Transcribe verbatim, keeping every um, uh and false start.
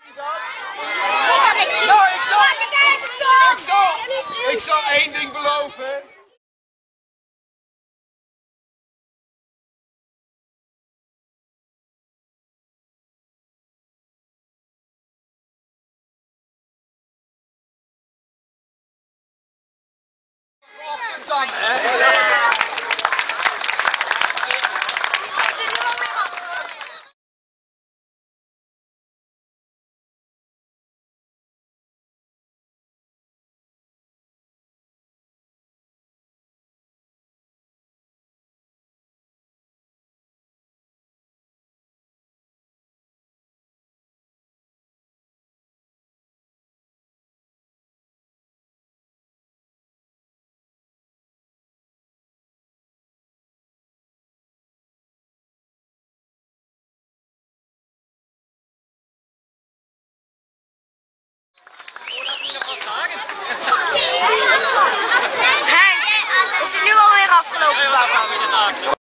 Nou, ik zal, ik zal, ik zal één ding beloven. Dan, hè? Henk, is het nu alweer afgelopen?